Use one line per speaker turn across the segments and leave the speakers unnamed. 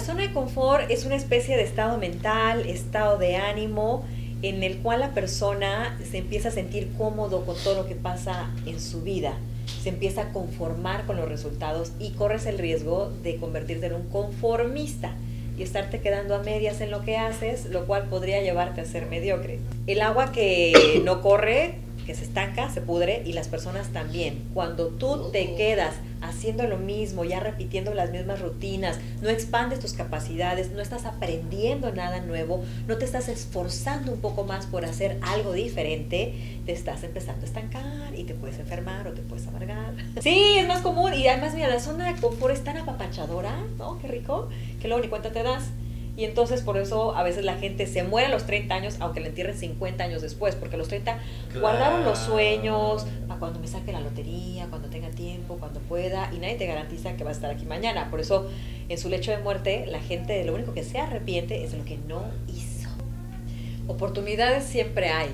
zona de confort es una especie de estado mental, estado de ánimo, en el cual la persona se empieza a sentir cómodo con todo lo que pasa en su vida, se empieza a conformar con los resultados y corres el riesgo de convertirte en un conformista y estarte quedando a medias en lo que haces, lo cual podría llevarte a ser mediocre. El agua que no corre, que se estanca, se pudre, y las personas también. Cuando tú te quedas haciendo lo mismo, ya repitiendo las mismas rutinas, no expandes tus capacidades, no estás aprendiendo nada nuevo, no te estás esforzando un poco más por hacer algo diferente, te estás empezando a estancar y te puedes enfermar o te puedes amargar. Sí, es más común, y además mira, la zona de confort es tan apapachadora, ¿no? Qué rico, que luego ni cuenta te das. Y entonces por eso a veces la gente se muere a los 30 años, aunque la entierren 50 años después, porque a los 30 guardaron los sueños, a cuando me saque la lotería, cuando tenga tiempo, cuando pueda, y nadie te garantiza que va a estar aquí mañana. Por eso en su lecho de muerte la gente de lo único que se arrepiente es de lo que no hizo. Oportunidades siempre hay,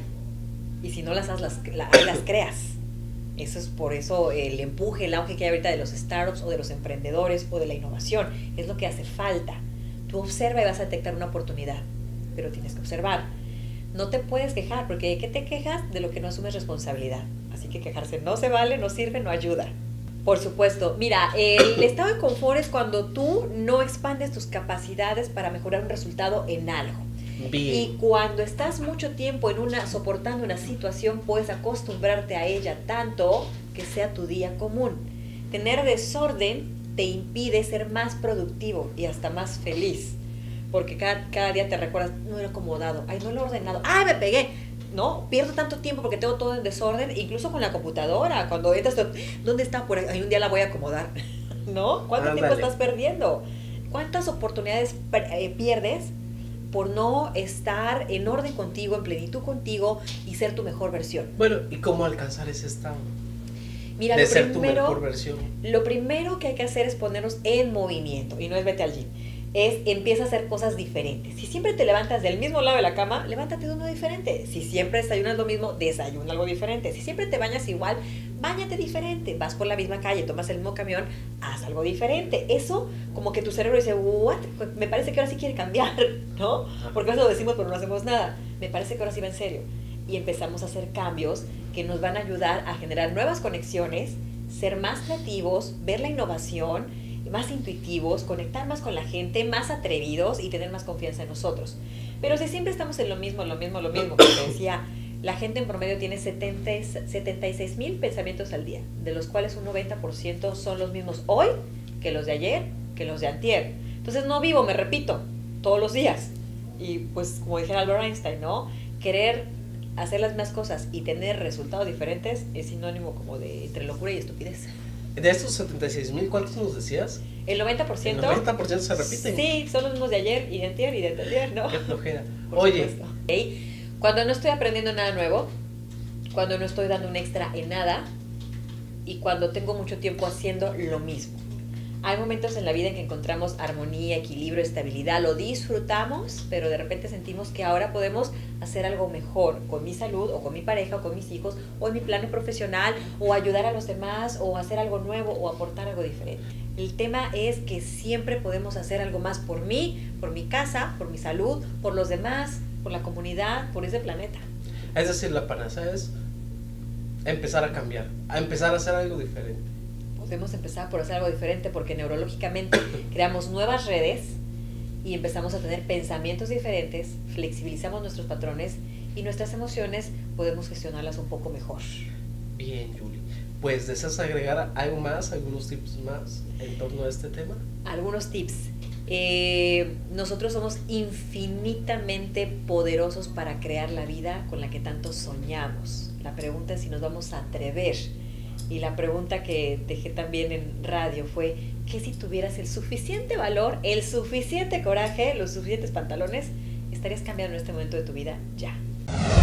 y si no las las creas. Eso es por eso el empuje, el auge que hay ahorita de los startups o de los emprendedores o de la innovación, es lo que hace falta. Tú observa y vas a detectar una oportunidad, pero tienes que observar. No te puedes quejar, porque ¿de qué te quejas? De lo que no asumes responsabilidad. Así que quejarse no se vale, no sirve, no ayuda. Por supuesto. Mira, el estado de confort es cuando tú no expandes tus capacidades para mejorar un resultado en algo. Bien. Y cuando estás mucho tiempo soportando una situación, puedes acostumbrarte a ella tanto que sea tu día común. Tener desorden te impide ser más productivo y hasta más feliz, porque cada día te recuerdas, no lo he acomodado, ay, no lo he ordenado, ay, me pegué, no, pierdo tanto tiempo porque tengo todo en desorden, incluso con la computadora, cuando entras, ¿dónde está? Por ahí un día la voy a acomodar, ¿no? ¿Cuánto tiempo estás perdiendo? ¿Cuántas oportunidades pierdes por no estar en orden contigo, en plenitud contigo y ser tu mejor versión?
Bueno, ¿y cómo alcanzar ese estado?
Mira,
de ser tu mejor versión.
Lo primero que hay que hacer es ponernos en movimiento, y no es vete al gym, empieza a hacer cosas diferentes. Si siempre te levantas del mismo lado de la cama, levántate de uno diferente. Si siempre desayunas lo mismo, desayuna algo diferente. Si siempre te bañas igual, báñate diferente. Vas por la misma calle, tomas el mismo camión, haz algo diferente. Eso, como que tu cerebro dice, what? Me parece que ahora sí quiere cambiar, ¿no? Porque eso lo decimos pero no hacemos nada. Me parece que ahora sí va en serio. Y empezamos a hacer cambios que nos van a ayudar a generar nuevas conexiones, ser más creativos, ver la innovación, más intuitivos, conectar más con la gente, más atrevidos y tener más confianza en nosotros. Pero si siempre estamos en lo mismo, como te decía, la gente en promedio tiene 76,000 pensamientos al día, de los cuales un 90% son los mismos hoy que los de ayer, que los de antier. Entonces no vivo, me repito, todos los días. Y pues como dijera Albert Einstein, ¿no? Querer hacer las mismas cosas y tener resultados diferentes es sinónimo como de entre locura y estupidez.
De estos 76,000, ¿cuántos nos decías?
El 90%.
El 90% se repiten.
Sí, son los mismos de ayer y de antier y de antier, ¿no?
Qué flojera.
Oye. ¿Okay? Cuando no estoy aprendiendo nada nuevo, cuando no estoy dando un extra en nada y cuando tengo mucho tiempo haciendo lo mismo. Hay momentos en la vida en que encontramos armonía, equilibrio, estabilidad, lo disfrutamos, pero de repente sentimos que ahora podemos hacer algo mejor con mi salud o con mi pareja o con mis hijos o en mi plano profesional o ayudar a los demás o hacer algo nuevo o aportar algo diferente. El tema es que siempre podemos hacer algo más por mí, por mi casa, por mi salud, por los demás, por la comunidad, por ese planeta.
Es decir, la panacea es empezar a cambiar, a empezar a hacer algo diferente.
Podemos empezar por hacer algo diferente porque neurológicamente creamos nuevas redes y empezamos a tener pensamientos diferentes, flexibilizamos nuestros patrones y nuestras emociones podemos gestionarlas un poco mejor.
Bien, Julie. Pues, ¿deseas agregar algo más, algunos tips más en torno a este tema?
Algunos tips. Nosotros somos infinitamente poderosos para crear la vida con la que tanto soñamos. La pregunta es si nos vamos a atrever. Y la pregunta que dejé también en radio fue, ¿qué si tuvieras el suficiente valor, el suficiente coraje, los suficientes pantalones, estarías cambiando en este momento de tu vida ya?